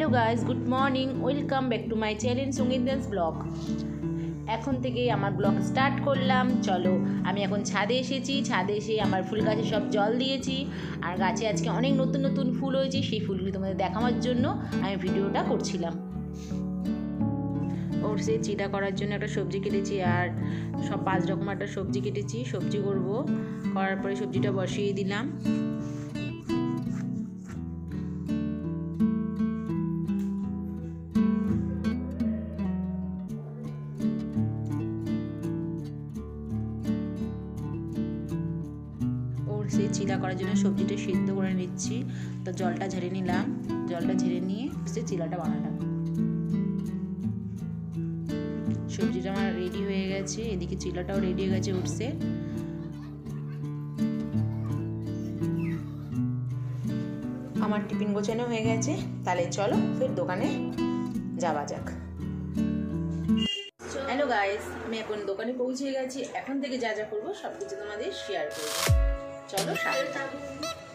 Hello guys, good morning, welcome back to my channel Sangeeta's blog. এখন থেকে আমার blog start করলাম। চলো, আমি এখন ছাদে এসেছি। ছাদে এসে আমার ফুল গাছে সব জল দিয়েছি, আর গাছে আজকে অনেক নতুন নতুন ফুল হয়েছে। সেই ফুলগুলি তোমাদের দেখানোর জন্য আমি ভিডিওটা করছিলাম। ওর সে চিটা করার জন্য একটা সবজি কেটেছি, আর সব 5 রকম একটা সবজি কেটেছি। সবজি করব, করার পরে সবজিটা বসিয়ে দিলাম। সেই চিলা করার জন্য সবজিটা সিদ্ধ করে নিচ্ছি। তো জলটা ঝেড়ে নিলাম, জলটা ঝেড়ে নিয়ে সে চিলাটা বানালাম। সবজিটা আমার রেডি হয়ে গেছে, এদিকে চিলাটাও রেডি হয়ে গেছে। উঠছে আমার টিফিন গোছানো হয়ে গেছে। তাহলে চলো ফের দোকানে যাওয়া যাক। হ্যালো গাইস, আমি এখন দোকানে পৌঁছে গেছি। এখন থেকে যা যা করবো সব কিছু তোমাদের শেয়ার করবো। চলো সাথে থাকো।